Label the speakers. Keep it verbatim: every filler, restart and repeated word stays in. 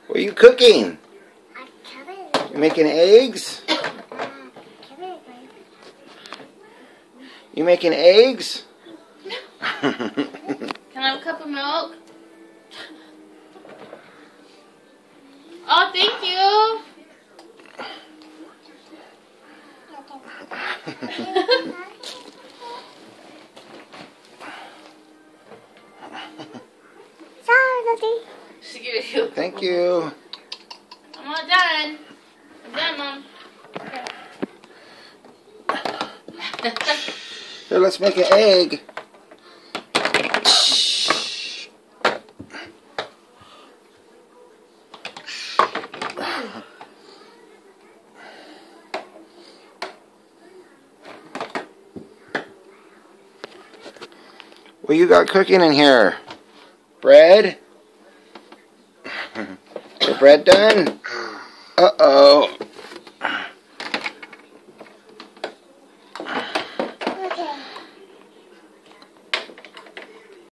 Speaker 1: What are you cooking? You making eggs? You making eggs?
Speaker 2: Can I have a cup of milk? Oh, thank you. She gave you.
Speaker 1: Thank you.
Speaker 2: I'm all done. I'm done, Mom.
Speaker 1: Here, let's make an egg. What you got cooking in here? Bread? Your bread done? Uh-oh.